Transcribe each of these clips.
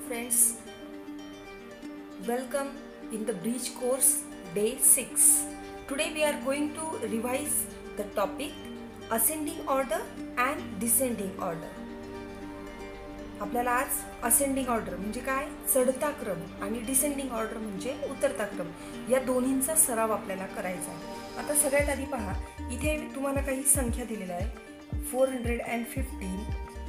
friends, welcome in the bridge course day 6. Today we are going to revise the topic ascending order and descending order. आपल्याला आज ascending order म्हणजे काय, चढता क्रम, आणि descending order म्हणजे उतरता क्रम, या दोन्हींचा सराव आपल्याला करायचा आहे. आता सगळ्यात आधी पहा, इथे तुम्हाला काही संख्या दिलेल्या आहे. 415,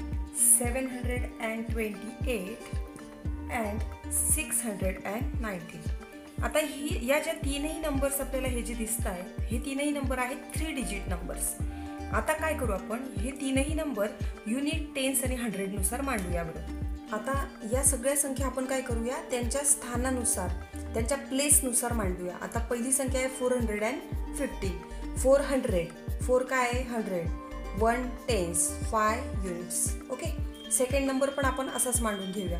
728 and 619. आता ही या ज्या तीनही नंबर्स आपल्याला हे जे दिसत आहेत, हे तीनही नंबर आहेत 3 डिजिट नंबर्स. आता काय करू, आपण हे तीनही नंबर युनिट, टेन्स आणि 100 नुसार मांडूया बरं. आता या सगळ्या संख्या आपण काय करूया, त्यांच्या स्थानानुसार, त्यांच्या प्लेसनुसार मांडूया. आता पहिली संख्या आहे 415. 400, 4 काय आहे 100, 1 tens, 5 units. Okay. Second number पण आपण असाच मांडून घेऊया,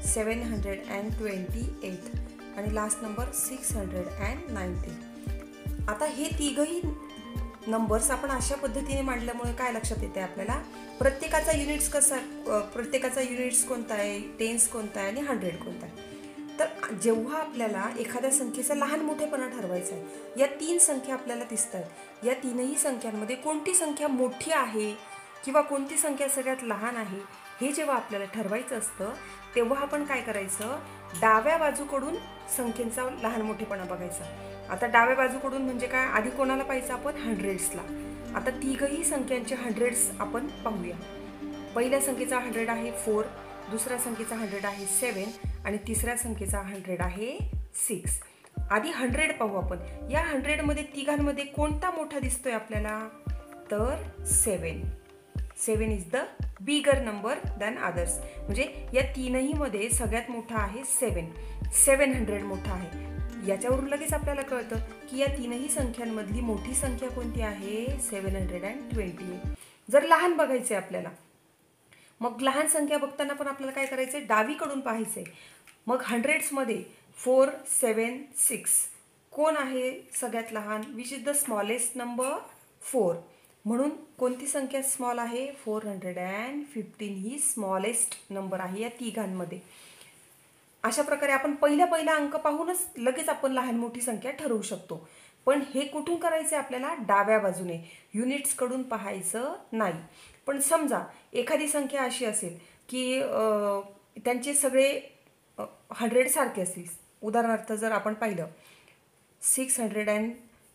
728 आणि लास्ट नंबर 690. आता हे तिघही नंबर्स आपण अशा पद्धतीने मांडल्यामुळे काय लक्षात येते आपल्याला, प्रत्येकाचा युनिट्स कोणता आहे, टेन्स कोणता आहे आणि 100 कोणता आहे. तर जेव्हा आपल्याला एखाद्या संख्येचा लहान मोठेपणा ठरवायचा आहे, या तीन संख्या आपल्याला दिसत आहेत, या तीनही संख्यांमध्ये कोणती संख्या मोठी आहे किंवा कोणती संख्या सगळ्यात लहान आहे, हे जेव्हा आपल्याला ठरवायचं असतं, तेव्हा आपण काय करायचं, डाव्या बाजूकडून संख्येचा लहान मोठेपणा बघायचा. आता डाव्या बाजूकडून म्हणजे काय, आधी कोणाला पाहिजे आपण, 100sला. आता तिघही संख्यांचे 100s आपण पाहूया. पहिल्या संख्येचा 100 आहे 4, दुसऱ्या संख्येचा 100 आहे 7 आणि तिसऱ्या संख्येचा 100 आहे 6. आधी 100 पाहू आपण. या 100 मध्ये तिघांमध्ये कोणता मोठा दिसतोय आपल्याला, तर 7. 7 is the bigger number than others. म्हणजे या तीनही मध्ये सगळ्यात मोठा आहे 7. 700 मोठा आहे. याच्यावरून लगेच आपल्याला कळतं की या तीनही संख्यांमधली मोठी संख्या कोणती आहे, 720. जर लहान बघायचे आपल्याला, मग लहान संख्या बघताना पण आपल्याला काय करायचंय, डावीकडून पाहायचंय. मग 100s मध्ये 4, 7, 6 कोण आहे सगळ्यात लहान, which is the smallest number, 4. म्हणून कोणती संख्या स्मॉल आहे, 415 ही स्मॉलेस्ट नंबर आहे या तिघांमध्ये. अशा प्रकारे आपण पहिला अंक पाहूनच लगेच आपण लहान मोठी संख्या ठरवू शकतो. पण हे कुठून करायचे आपल्याला, डाव्या बाजूने, युनिट्सकडून पाहायचं नाही. पण समजा एखादी संख्या अशी असेल की त्यांचे सगळे 100 सारखे असतील. उदाहरणार्थ जर आपण पाहिलं 625,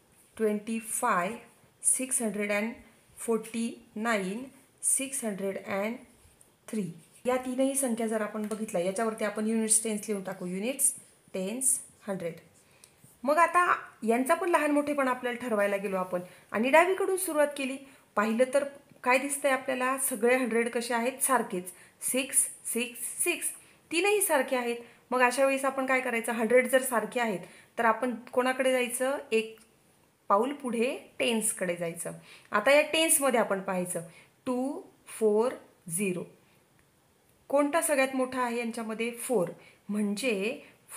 649, 603, या तीनही संख्या जर आपण बघितल्या, याच्यावरती आपण युनिट्स, टेन्स लिहून टाकू, युनिट्स, टेन्स, 100. मग आता यांचा पण लहान मोठेपण आपल्याला ठरवायला गेलो आपण आणि डावीकडून सुरुवात केली. पाहिलं तर काय दिसतंय आपल्याला, सगळे 100 कसे आहेत, सारखेच, 6, 6, 6, तीनही सारखे आहेत. मग अशा वेळेस आपण काय करायचं, 100 जर सारखे आहेत तर आपण कोणाकडे जायचं, एक पाऊल पुढे टेन्सकडे जायचं. आता या टेन्समध्ये आपण पाहायचं 240, कोणता सगळ्यात मोठा आहे यांच्यामध्ये, 4. म्हणजे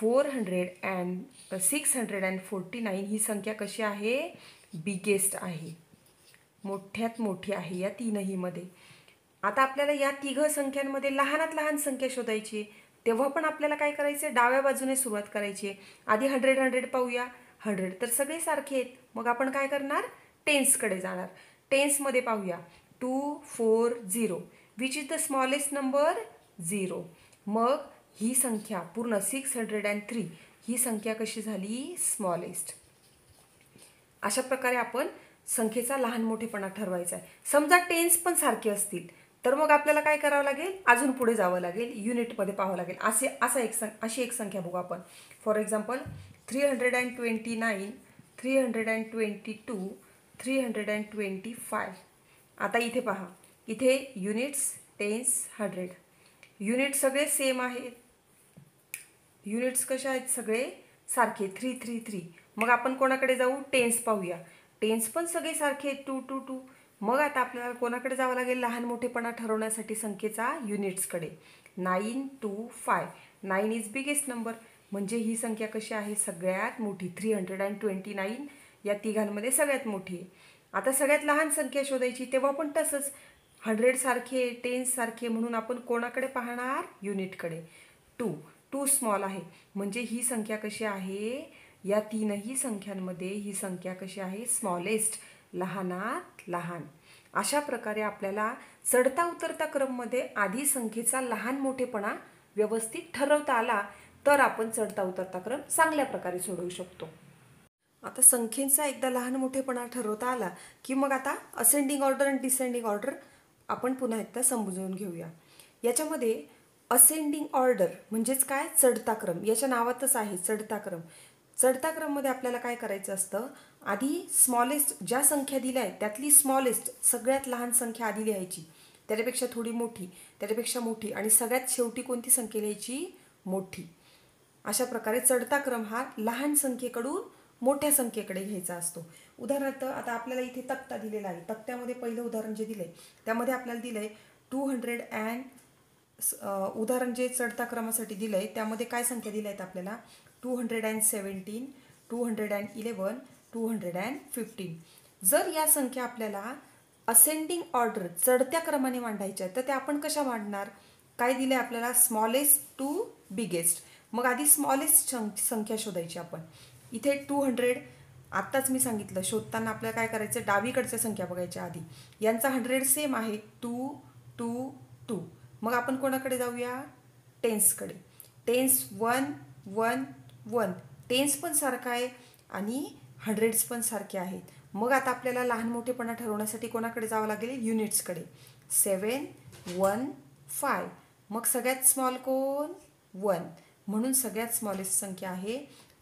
649 ही संख्या कशी आहे, बिगेस्ट आहे, मोठ्यात मोठी आहे या तीनही मध्ये. आता आपल्याला या तिघ संख्यांमध्ये लहानात लहान संख्या शोधायची, तेव्हा पण आपल्याला काय करायचे, डाव्या बाजूने सुरुवात करायची. आधी 100 पाहूया. 100 तर सगळे सारखे आहेत. मग आपण काय करणार, टेन्सकडे जाणार. टेन्समध्ये पाहूया 240, which is the smallest number, 0. मग ही संख्या पूर्ण 603 ही संख्या कशी झाली, स्मॉलेस्ट. अशा प्रकारे आपण संख्येचा लहान मोठेपणा ठरवायचा आहे. समजा टेन्स पण सारखे असतील तर मग आपल्याला काय करावं लागेल, अजून पुढे जावं लागेल, युनिटमध्ये पाहावं लागेल. अशी एक संख्या बघू आपण. For example 329, 322, 325. आता इथे पहा, इथे युनिट्स, टेन्स, 100. युनिट सगळे सेम आहेत. युनिट्स कशा आहेत, सगळे सारखे, 333. मग आपण कोणाकडे जाऊ, टेन्स पाहूया. टेन्स पण सगळे सारखे, 222. मग आता आपल्याला कोणाकडे जावं लागेल, लहान मोठेपणा ठरवण्यासाठी संख्येचा, युनिट्सकडे. 925, 9 इज बिगेस्ट नंबर, म्हणजे ही संख्या कशी आहे, सगळ्यात मोठी, 329 या तिघांमध्ये सगळ्यात मोठी आहे. आता सगळ्यात लहान संख्या शोधायची, तेव्हा पण तसंच 100 सारखे, टेन्स सारखे, म्हणून आपण कोणाकडे पाहणार, युनिटकडे. टू स्मॉल आहे, म्हणजे ही संख्या कशी आहे, या तीनही संख्यांमध्ये ही संख्या कशी आहे, स्मॉलेस्ट, लहानात लहान. अशा प्रकारे आपल्याला चढता उतरता क्रममध्ये आधी संख्येचा लहान मोठेपणा व्यवस्थित ठरवता आला तर आपण चढता उतरता क्रम चांगल्या प्रकारे सोडवू शकतो. आता संख्येचा एकदा लहान मोठेपणा ठरवता आला की मग आता असेंडिंग ऑर्डर आणि डिसेंडिंग ऑर्डर आपण पुन्हा एकदा समजून घेऊया. याच्यामध्ये असेंडिंग ऑर्डर म्हणजेच काय, चढता क्रम. याच्या नावातच आहे चढता क्रम. चढता क्रममध्ये आपल्याला काय करायचं असतं, आधी स्मॉलेस्ट ज्या संख्या दिल्या आहेत त्यातली स्मॉलेस्ट सगळ्यात लहान संख्या आधी लिहायची, त्याच्यापेक्षा थोडी मोठी, त्याच्यापेक्षा मोठी, आणि सगळ्यात शेवटी कोणती संख्या लिहायची, मोठी. अशा प्रकारे चढता क्रम हा लहान संख्येकडून मोठ्या संख्येकडे घ्यायचा असतो. उदाहरणार्थ आता आपल्याला इथे तक्ता दिलेला आहे. तक्त्यामध्ये पहिलं उदाहरण जे दिलंय त्यामध्ये आपल्याला दिलंय 200 अँड उदाहरण जे चढता क्रमासाठी दिलंय त्यामध्ये काय संख्या दिल्या आहेत आपल्याला, 217, 211, 215. जर या संख्या आपल्याला असेंडिंग ऑर्डर चढत्या क्रमाने मांडायच्या तर त्या आपण कशा मांडणार, काय दिलंय आपल्याला, स्मॉलेस्ट टू बिगेस्ट. मग आधी स्मॉलेस्ट संख्या शोधायची आपण. इथे 200 आत्ताच मी सांगितलं, शोधताना आपल्याला काय करायचं, डावीकडच्या संख्या बघायच्या आधी. यांचा 100 सेम आहे, 2 2 2. मग आपण कोणाकडे जाऊया, टेन्सकडे. टेन्स 1 1 1, टेन्स पण सारखा आहे आणि हंड्रेड्स पण सारखे आहेत. मग आता आपल्याला लहान मोठेपणा ठरवण्यासाठी कोणाकडे जावं लागेल, युनिट्सकडे. 7 1 5. मग सगळ्यात स्मॉल कोण, 1, म्हणून सगळ्यात स्मॉलेस्ट संख्या आहे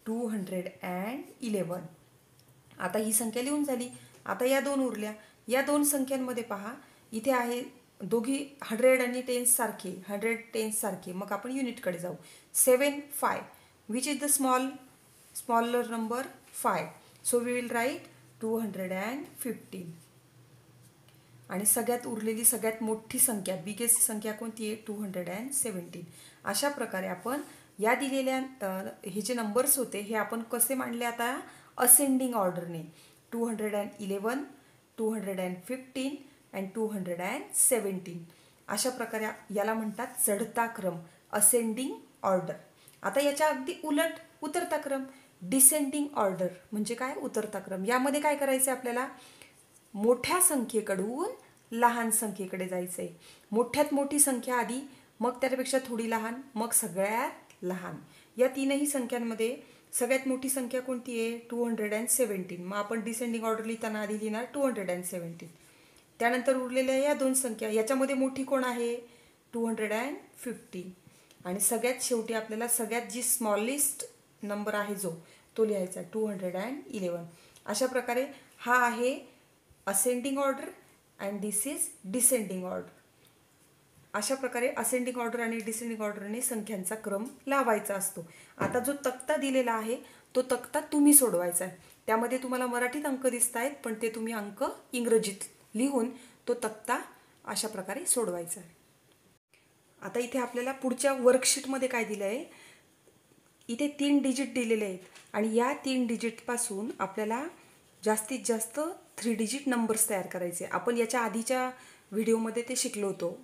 211. आता ही संख्या लिहून झाली. आता या दोन उरल्या. या दोन संख्यांमध्ये पहा, इथे आहे दोघी 100 आणि टेन्स सारखे, 100 टेन्स सारखे. मग आपण युनिटकडे जाऊ. 7 5, which is the smaller number, 5. So we will write 215. आणि सगळ्यात उरलेली सगळ्यात मोठी संख्या, बिगेस्ट संख्या कोणती आहे, 217. अशा प्रकारे आपण या दिलेल्या हे जे नंबर्स होते हे आपण कसे मांडले, आता असेंडिंग ऑर्डरने. 211, 215 अँड 217. अशा प्रकारे याला म्हणतात चढता क्रम, असेंडिंग ऑर्डर. आता याच्या अगदी उलट उतरता क्रम, डिसेंडिंग ऑर्डर म्हणजे काय, उतरता क्रम. यामध्ये काय करायचं आहे आपल्याला, मोठ्या संख्येकडून लहान संख्येकडे जायचं आहे. मोठ्यात मोठी संख्या आधी, मग त्यापेक्षा थोडी लहान, मग सगळ्यात लहान. या तीनही संख्यांमध्ये सगळ्यात मोठी संख्या कोणती आहे, 217. मग आपण डिसेंडिंग ऑर्डर लिहिताना आधी लिहिणार 217. त्यानंतर उरलेल्या या दोन संख्या, याच्यामध्ये मोठी कोण आहे, 215. आणि सगळ्यात शेवटी आपल्याला सगळ्यात जी स्मॉलेस्ट नंबर आहे जो तो लिहायचा 211. अशा प्रकारे हा आहे ascending order and this is descending order. अशा प्रकारे असेंडिंग ऑर्डर आणि डिसेंडिंग ऑर्डरने संख्यांचा क्रम लावायचा असतो. आता जो तक्ता दिलेला आहे तो तक्ता तुम्ही सोडवायचा आहे. त्यामध्ये तुम्हाला मराठीत अंक दिसत आहेत, पण ते तुम्ही अंक इंग्रजीत लिहून तो तक्ता अशा प्रकारे सोडवायचा आहे. आता इथे आपल्याला पुढच्या वर्कशीटमध्ये काय दिलं आहे, इथे 3 डिजिट दिलेले आहेत आणि या 3 डिजिटपासून आपल्याला जास्तीत जास्त 3 डिजिट नंबर्स तयार करायचे. आपण याच्या आधीच्या व्हिडिओमध्ये ते शिकलो होतो,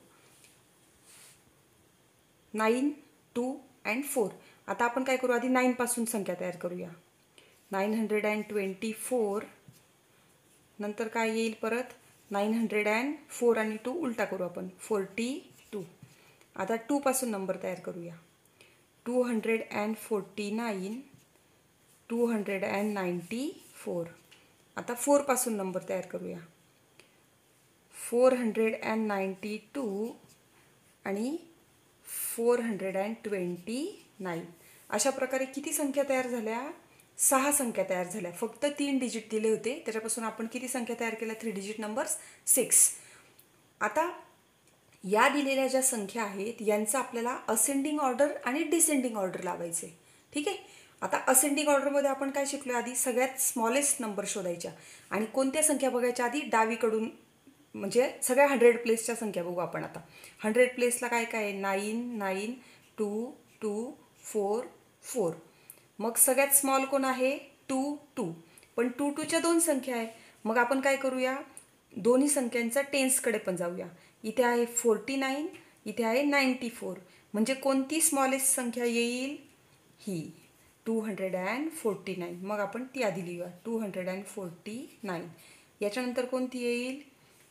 9 2 अँड 4. आता आपण काय करू, आधी 9 पासून संख्या तयार करूया. 924. नंतर काय येईल परत, 904 आणि 2 उलटा करू आपण, 42. आता 2 पासून नंबर तयार करूया. 249, 294. आता 4 पासून नंबर तयार करूया. 492 आणि 429. अशा प्रकारे किती संख्या तयार झाल्या, 6 संख्या तयार झाल्या. फक्त 3 डिजिट दिले होते, त्याच्यापासून आपण किती संख्या तयार केल्या, 3 डिजिट नंबर्स, 6. आता या दिलेल्या ज्या संख्या आहेत यांचं आपल्याला असेंडिंग ऑर्डर आणि डिसेंडिंग ऑर्डर लावायचे. ठीक आहे. आता असेंडिंग ऑर्डरमध्ये आपण काय शिकलो, आधी सगळ्यात स्मॉलेस्ट नंबर शोधायच्या आणि कोणत्या संख्या बघायच्या, आधी डावीकडून, म्हणजे सगळ्या 100 प्लेसच्या संख्या बघू आपण. आता 100 प्लेसला काय काय आहे, 9 9 2 2 4 4. मग सगळ्यात स्मॉल कोण आहे, 2 2. पण 2 2च्या 2 संख्या आहे. मग आपण काय करूया, दोन्ही संख्यांचा टेन्सकडे पण जाऊया. इथे आहे 49, इथे आहे 94. म्हणजे कोणती स्मॉलेस्ट संख्या येईल? ही 249. मग आपण ती आधी लिहूया 249. याच्यानंतर कोणती येईल?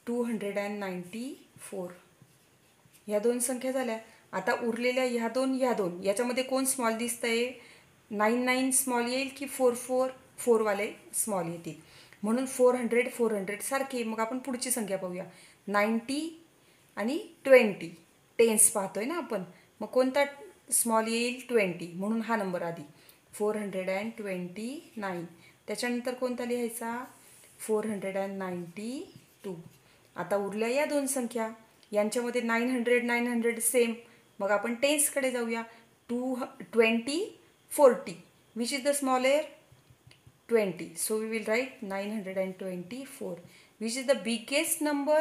294. ह्या दोन संख्या झाल्या. आता उरलेल्या ह्या दोन याच्यामध्ये कोण स्मॉल दिसतंय? 99 स्मॉल येईल की 44 वाले स्मॉल येतील. म्हणून 400 सारखे. मग आपण पुढची संख्या पाहूया. 90 आणि 20 टेन्स पाहतोय ना आपण. मग कोणता स्मॉल येईल? 20. म्हणून हा नंबर आधी 429. त्याच्यानंतर कोणता लिहायचा? 492. आता उरल्या या दोन संख्या. यांच्यामध्ये 900 सेम. मग आपण टेन्सकडे जाऊया. 20, 40. Which is the smaller? 20. So we will write 924. Which is the biggest number?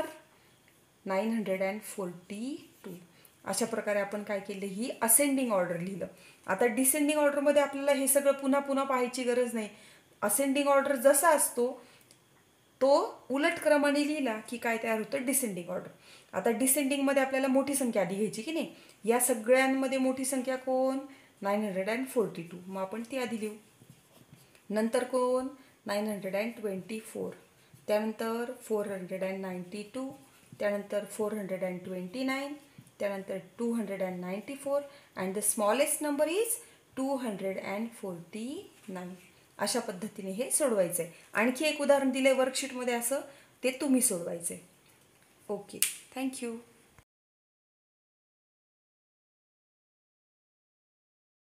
942. अशा प्रकारे आपण काय केलं? ही असेंडिंग ऑर्डर लिहिलं. आता डिसेंडिंग ऑर्डरमध्ये आपल्याला हे सगळं पुन्हा पुन्हा पाहायची गरज नाही. असेंडिंग ऑर्डर जसा असतो तो उलट क्रमाने लिहिला की काय तयार होतं? Descending order. आता डिसेंडिंगमध्ये आपल्याला मोठी संख्या आधी घ्यायची की नाही? या सगळ्यांमध्ये मोठी संख्या कोण? 942. मग आपण ती आधी लिहू. नंतर कोण? 924. त्यानंतर 492. त्यानंतर 429. त्यानंतर 294. And the smallest number is 249. अशा पद्धतीने हे सोडवायचं आहे. आणखी एक उदाहरण दिलं आहे वर्कशीटमध्ये असं, ते तुम्ही सोडवायचं आहे. Okay, thank you.